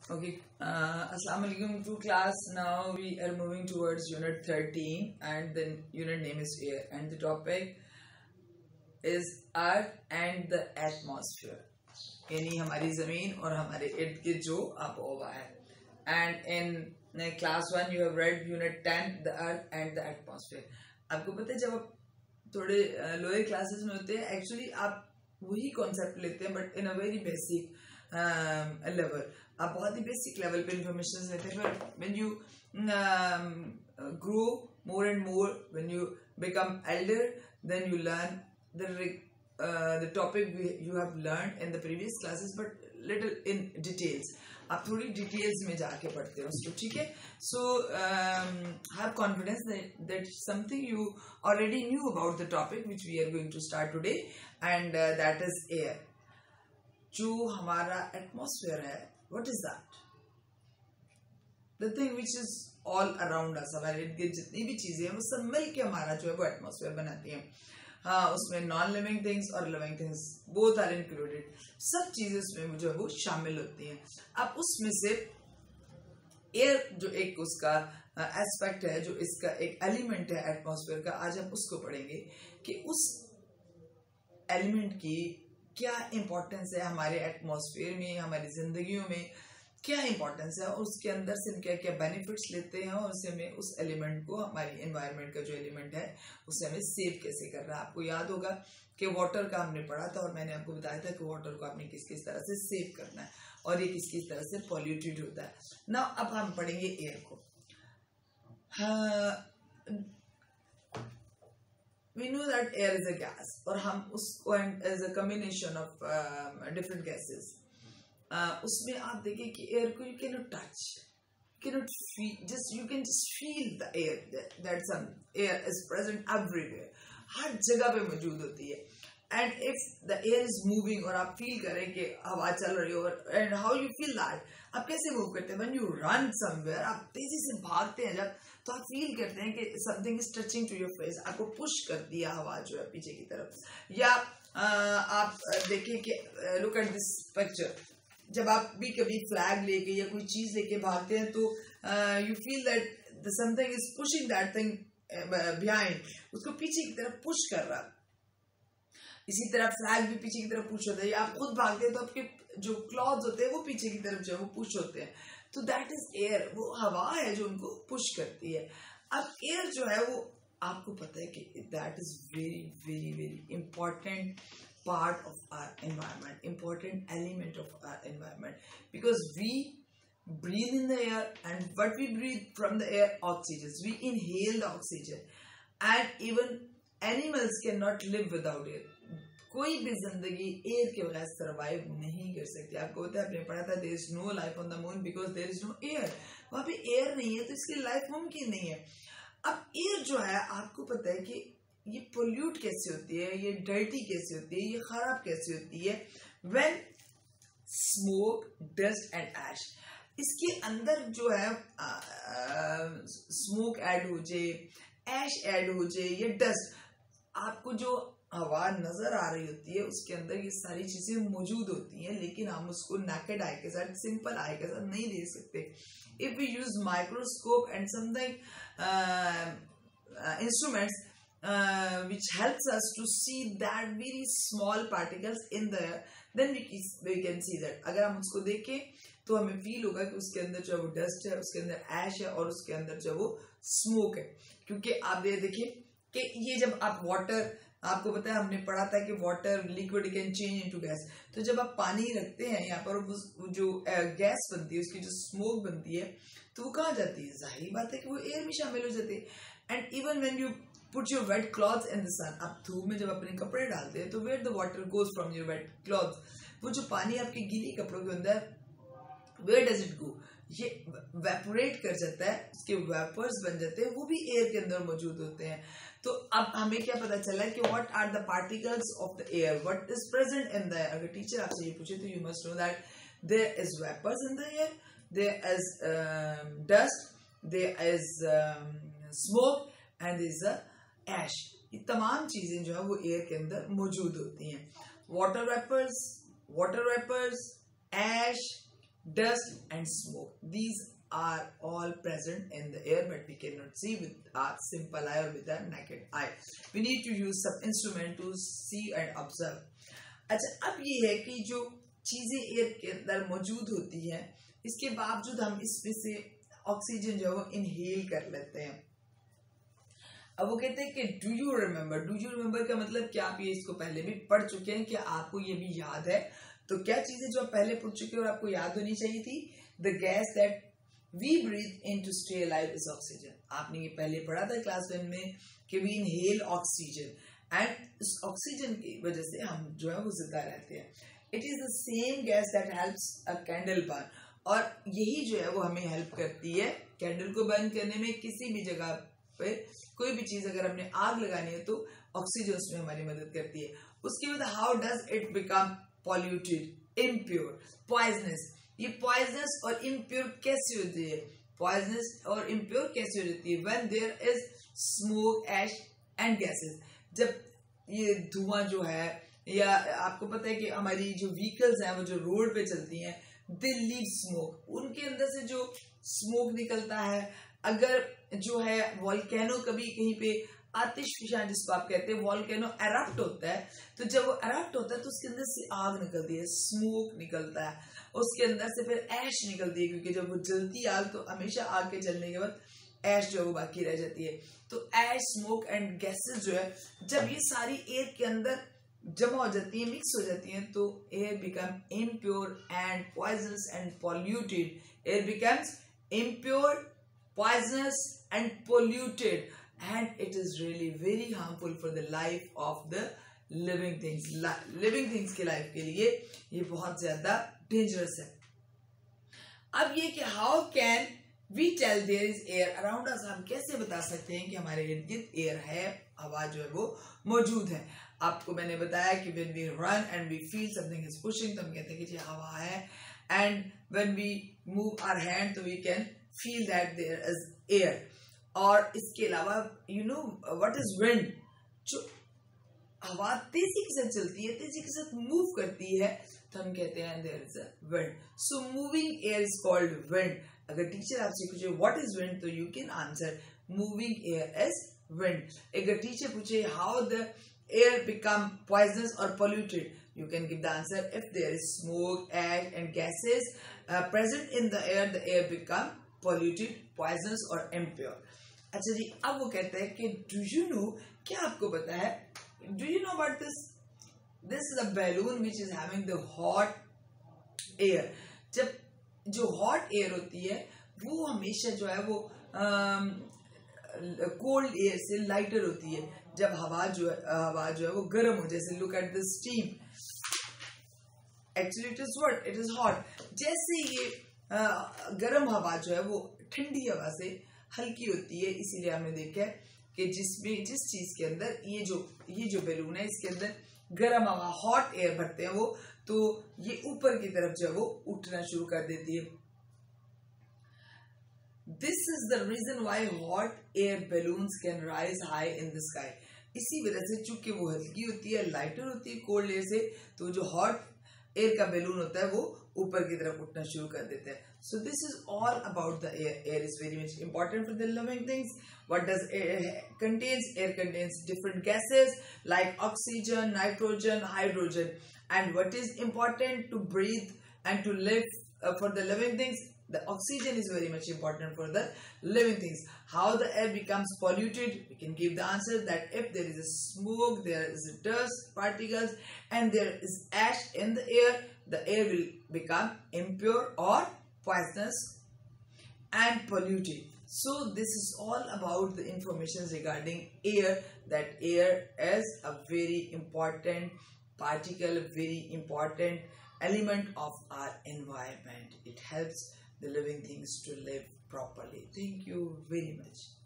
Okay, Assalamu alaikum to class. Now we are moving towards unit 13 and the unit name is air and the topic is earth and the atmosphere. यानी हमारी ज़मीन और हमारे इर्द गिर्द जो आबो हवा है. And in class 1 you have read unit 10 the earth and the atmosphere. आपको पता है जब आप थोड़े लोअर क्लासेस में होते हैं एक्चुअली आप वही कॉन्सेप्ट लेते हैं but in a very basic level. आप बहुत ही बेसिक लेवल पे इंफॉर्मेशन लेते हैं. But when you grow more and more, when you become elder, then you learn the topic you have learned in the previous classes but little in details. आप थोड़ी details में जाके पढ़ते हो उसको, ठीक है. सो have confidence that something you already knew about the topic which we are going to start today and that is air. जो हमारा एटमॉस्फेयर है, what is that? The thing which is all around us, हमारे इर्द गिर्द जितनी भी चीजें हैं वो सब मिल के हमारा जो है वो एटमॉस्फेयर बनाती हैं. हाँ, उसमें नॉन लिविंग थिंग्स और living things both are included. सब चीजें उसमें जो है वो शामिल होती हैं. अब उसमें से एयर जो एक उसका एस्पेक्ट है, जो इसका एक एलिमेंट है एटमॉस्फेयर का, आज हम उसको पढ़ेंगे कि उस एलिमेंट की क्या इंपॉर्टेंस है हमारे एटमॉस्फेयर में, हमारी जिंदगियों में क्या इंपॉर्टेंस है और उसके अंदर से क्या क्या बेनिफिट्स लेते हैं और उससे हमें उस एलिमेंट को, हमारी एनवायरनमेंट का जो एलिमेंट है उससे हमें सेव कैसे करना है. आपको याद होगा कि वाटर का हमने पढ़ा था और मैंने आपको बताया था कि वाटर को आपने किस किस तरह से सेव करना है और ये किस किस तरह से पॉल्यूटेड होता है. ना अब हम पढ़ेंगे एयर को. We know that air is a gas और हम उसको as a combination of different gases. उसमें आप देखिए कि एयर को you cannot touch, cannot feel, you can just feel the air, that some air is present everywhere, हर जगह पे मौजूद होती है. And if the air is moving और आप फील करें कि हवा चल रही हो, and how you feel that, आप कैसे मूव करते हैं? When you run somewhere, आप तेजी से भागते हैं जब, तो आप फील करते हैं कि something is touching to your face, आपको पुश कर दिया हवा जो है पीछे की तरफ. या आप देखिए कि look at this picture, जब आप भी कभी फ्लैग लेके या कोई चीज लेके भागते हैं तो you feel that something is pushing that thing behind, उसको पीछे की तरफ पुश कर रहा. इसी तरह फ्लैग भी पीछे की तरफ पुश होता है. या आप खुद भागते हैं तो आपके जो क्लॉथ्स होते हैं वो पीछे की तरफ जो है वो पुश होते हैं. तो दैट इज एयर, वो हवा है जो उनको पुश करती है. अब एयर जो है वो आपको पता है कि that is very very very important part of our environment, important element of our environment, because we breathe in the air and what we breathe from the air, oxygen. We inhale the oxygen and even animals cannot live without air. कोई भी जिंदगी air के बगैर survive नहीं कर सकती. आपको पता है, आपने पढ़ा था there is no life on the moon because there is no air. वहाँ पे एयर नहीं है तो इसकी लाइफ मुमकिन नहीं है. अब एयर जो है आपको पता है कि ये पोल्यूट कैसे होती है, ये डर्टी कैसे होती है, ये खराब कैसे होती है. When smoke, dust and ash, इसके अंदर जो है स्मोक ऐड हो जाए, ऐश ऐड हो जाए या डस्ट, आपको जो हवा नजर आ रही होती है उसके अंदर ये सारी चीजें मौजूद होती हैं, लेकिन हम उसको नेकेड आई के साथ, सिंपल आई के साथ नहीं देख सकते. If we use microscope and something instruments which helps us to see that very small particles in the air, then we can see that. अगर हम उसको देखें तो हमें फील होगा कि उसके अंदर जो वो डस्ट है, उसके अंदर ऐश है और उसके अंदर जो वो स्मोक है. क्योंकि आप देखिए कि ये जब आप वाटर, आपको पता है हमने पढ़ा था कि water liquid can change into gas. तो जब आप पानी रखते हैं यहाँ पर, जो गैस बनती है, उसकी जो स्मोक बनती है, तो वो कहाँ जाती है? जाहिर बात है कि वो एयर में शामिल हो जाती है. And even when you put your wet clothes in the sun, आप धूप में जब अपने कपड़े डालते हैं तो where the water goes from your wet clothes, वो जो पानी आपके गीली कपड़ों के अंदर, where does it go? ये वेपोरेट कर जाता है, उसके वेपर्स बन जाते हैं, वो भी एयर के अंदर मौजूद होते हैं. तो अब हमें क्या पता चला कि what are the particles of the air, what is present in the air. अगर टीचर आपसे ये पूछे तो you must know that there is vapors in the air, there is dust, there is smoke and there is a ऐश. ये तमाम चीजें जो है वो एयर के अंदर मौजूद होती हैं. Water vapours, ash, dust and smoke. These are all present in the air, but we cannot see with our simple eye or with our naked eye. We need to use some instrument to see and observe. अच्छा, अब ये है कि जो चीजें air के अंदर मौजूद होती हैं, इसके बावजूद हम इसमें से ऑक्सीजन जो है वो इनहेल कर लेते हैं। अब वो कहते हैं कि डू यू रिमेम्बर का मतलब क्या आप ये इसको पहले भी पढ़ चुके हैं, क्या आपको ये भी याद है? तो क्या चीजें जो आप पहले पढ़ चुके हैं और आपको याद होनी चाहिए थी? The gas that we breathe in to stay alive is oxygen. आपने ये पहले पढ़ा था क्लास 1 में कि वी इनहेल ऑक्सीजन, एंड इस ऑक्सीजन की वजह से हम जो है वो जिंदा रहते हैं। It is the same gas that helps a candle burn, और यही जो है वो हमें हेल्प करती है कैंडल को बर्न करने में। किसी भी जगह पे कोई भी चीज अगर हमने आग लगानी है तो ऑक्सीजन उसमें हमारी मदद करती है। उसके बाद how does it become polluted, impure, poisonous. ये पॉइजनस और इम्प्योर कैसे होती है? पॉइजनस और इम्प्योर कैसे हो जाती है? When there is smoke, ash and gases. जब ये धुआं जो है, या आपको पता है कि हमारी जो व्हीकल्स हैं वो जो रोड पे चलती हैं, दे लीव स्मोक, उनके अंदर से जो स्मोक निकलता है। अगर जो है वॉल्केनो कभी कहीं पे आतिशफशां जिसको आप कहते हैं, वॉल्केनो एरप्ट होता है, तो जब वो एरप्ट होता है तो उसके अंदर से आग निकलती है, स्मोक निकलता है, उसके अंदर से फिर ऐश निकलती है, क्योंकि जब वो जलती आग तो हमेशा आग के जलने के बाद ऐश जो है वो बाकी रह जाती है। तो ऐश, स्मोक एंड गैसेस जो है, जब ये सारी एयर के अंदर जमा हो जाती है, मिक्स हो जाती हैं, तो air become impure and poisonous and polluted. Air becomes impure, poisonous and polluted, and it is really very harmful for the life of the living things. living things के लाइफ के लिए ये बहुत ज्यादा डेंजरस है। अब ये कि how can we tell there is air around us, हम कैसे बता सकते हैं कि हमारे इर्द गिर्द एयर है, हवा जो है वो मौजूद है। आपको मैंने बताया कि when we run and we feel something is pushing, तो हम कहते हैं कि जी हवा है, and when we move our hand तो we can feel that there is air। और इसके अलावा you know what is wind, जो हवा तेजी के साथ चलती है, तेजी के साथ मूव करती है, तो हम कहते हैं there is a wind। so moving air is called wind। अगर टीचर आपसे पूछे what is wind, तो you can answer moving air is wind। अगर टीचर पूछे how the air become poisonous or polluted, you can give the answer if there is smoke, ash and gases present in the air become polluted, poisonous और impure। अच्छा जी, अब वो कहते हैं कि do you know, क्या आपको पता है, do you know about this? This is a balloon which is having the hot air। जब जो hot air होती है वो हमेशा जो है वो कोल्ड एयर से लाइटर होती है। जब हवा जो है वो गर्म हो, जैसे look at the steam, actually it is what? It is hot। जैसे ये गर्म हवा जो है वो ठंडी हवा से हल्की होती है, इसीलिए हमने देखा है कि जिस चीज के अंदर ये जो बैलून है, इसके अंदर गर्म हवा, हॉट एयर भरते हैं वो, तो ये ऊपर की तरफ जो है वो उठना शुरू कर देती है। This is the reason why hot air balloons can rise high in the sky. इसी वजह से चूंकि वो हल्की होती है, लाइटर होती है कोल्ड एयर से, तो जो हॉट एयर का बैलून होता है वो ऊपर की तरफ उठना शुरू कर देते हैं। So this is all about the air. Air is very much important for the living things. What does air contains? Air contains different gases like oxygen, nitrogen, hydrogen. And what is important to breathe and to live for the living things? The oxygen is very much important for the living things. How the air becomes polluted? We can give the answer that if there is a smoke, there is a dust particles, and there is ash in the air will become impure or poisonous and polluted. So this is all about the information regarding air, that air is a very important particle, very important element of our environment. It helps the living things to live properly. Thank you very much.